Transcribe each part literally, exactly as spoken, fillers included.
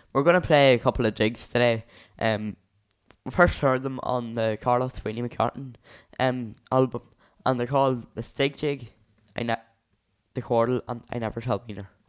we're gonna play a couple of jigs today. Um, we first heard them on the Carlos Sweeney McCartin um album, and they're called the Stig Jig, I ne- the Cordal, and I Never Shall Be Near.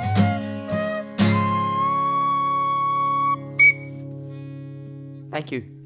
Thank you.